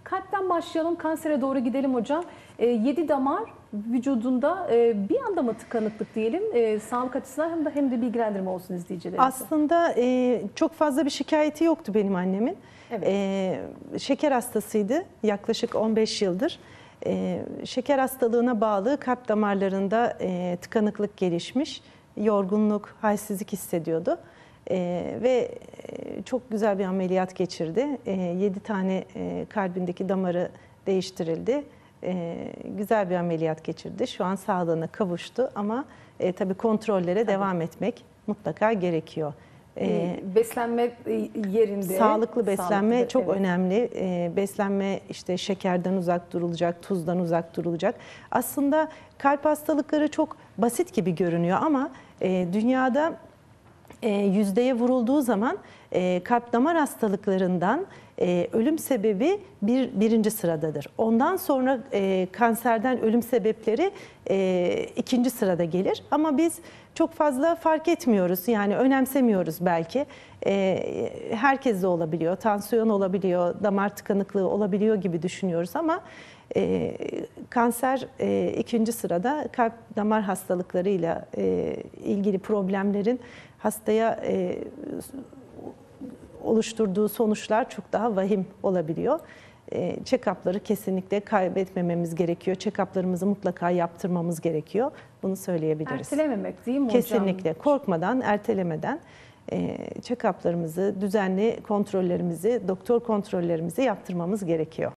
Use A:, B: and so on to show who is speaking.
A: Kalpten başlayalım, kansere doğru gidelim hocam. 7 damar vücudunda bir anda mı tıkanıklık diyelim? Sağlık açısından hem de bilgilendirme olsun izleyicilerimize.
B: Aslında çok fazla bir şikayeti yoktu benim annemin.
A: Evet.
B: Şeker hastasıydı yaklaşık 15 yıldır. Şeker hastalığına bağlı kalp damarlarında tıkanıklık gelişmiş. Yorgunluk, halsizlik hissediyordu. Ve çok güzel bir ameliyat geçirdi. 7 tane kalbindeki damarı değiştirildi. Güzel bir ameliyat geçirdi. Şu an sağlığına kavuştu ama tabii kontrollere devam etmek mutlaka gerekiyor.
A: Beslenme yerinde.
B: Sağlıklı beslenme çok
A: evet.
B: önemli. Beslenme işte şekerden uzak durulacak, tuzdan uzak durulacak. Aslında kalp hastalıkları çok basit gibi görünüyor ama dünyada yüzdeye vurulduğu zaman kalp damar hastalıklarından ölüm sebebi birinci sıradadır. Ondan sonra kanserden ölüm sebepleri ikinci sırada gelir. Ama biz çok fazla fark etmiyoruz, yani önemsemiyoruz belki. Herkeste olabiliyor, tansiyon olabiliyor, damar tıkanıklığı olabiliyor gibi düşünüyoruz ama kanser ikinci sırada. Kalp damar hastalıklarıyla ilgili problemlerin hastaya oluşturduğu sonuçlar çok daha vahim olabiliyor. Check-up'ları kesinlikle kaybetmememiz gerekiyor. Check-up'larımızı mutlaka yaptırmamız gerekiyor. Bunu söyleyebiliriz.
A: Ertelememek değil mi hocam?
B: Kesinlikle. Korkmadan, ertelemeden check-up'larımızı, düzenli kontrollerimizi, doktor kontrollerimizi yaptırmamız gerekiyor.